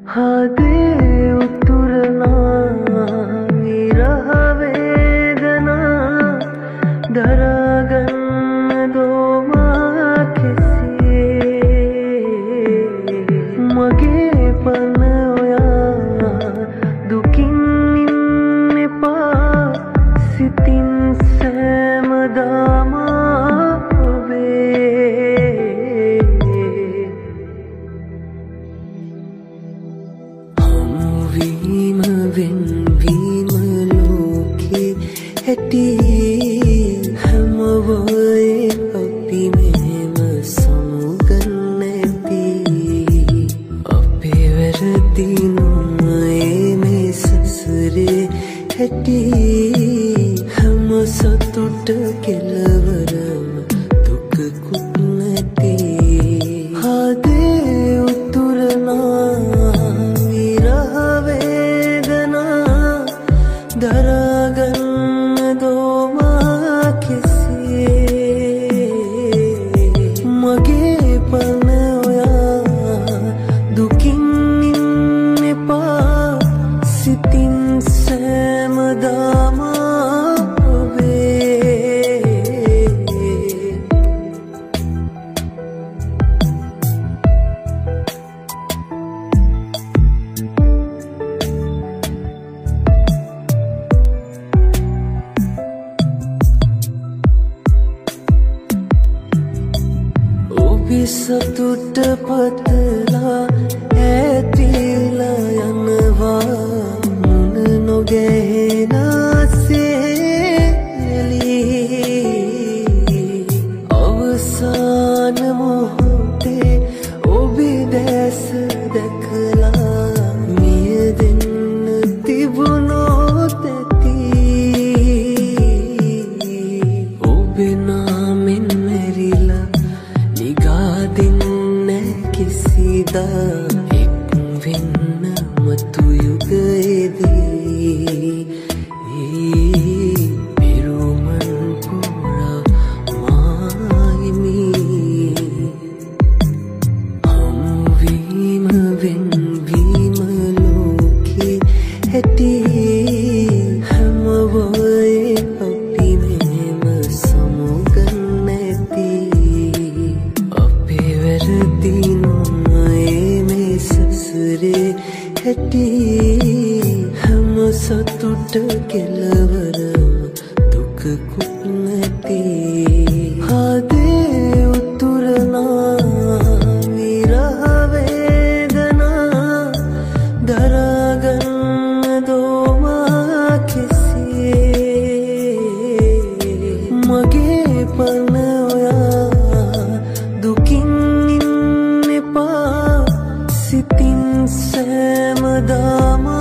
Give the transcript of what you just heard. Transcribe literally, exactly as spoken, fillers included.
හදේ උතුරනා විරහ වේදනා දරාගන්න දෝමා කෙසේ මගේ පන ඔයා දුකින් ඉන්න එපා සිතින් සෑමදාම වෙන්වීම ලෝකේ ඇති හැමවයේ අපි මෙහෙම සමුගන්න ඇති අපේ වැරදි නොයේ මේ සසරේ ඇති හැම සතුට කෙලවරම දුකකුත් නැති හදේ උතුරනා දරාගන්න දෝමා කෙසේ මගේ පන ඔයා දුකින් ඉන්න එපා සිතින් සෑමදාම සතුට පතලා ඇතිලා යනවා මුණ නොගැහෙනසේලි අවසාන මොහොතේ ඔබේ දැස දැකලා මිය දෙන්න තිබුණොත් ඇති ඔබේ නාමෙන් මැරිලා කිසිදා එක් වෙන්න මතු යුගයේදී පිරුමන් පුරා මායිමි හමුවීම වෙන්වීම ලෝකේ ඇති හැමවයේ අපි මෙහෙම සමුගන්න ඇති අපේ වැරදි ඇති හැම සතුට කෙලවරම දුකකුත් නැති හදේ උතුරනා විරහ වේදනා දරාගන්න දෝමා කෙසේ මගේ පන ඔයා දුකින් ඉන්න එපා සිතින් සෑමදාම